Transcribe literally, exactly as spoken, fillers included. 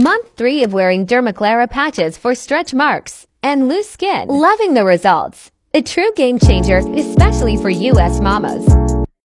Month three of wearing Dermaclara patches for stretch marks and loose skin. Loving the results. A true game changer, especially for U S mamas.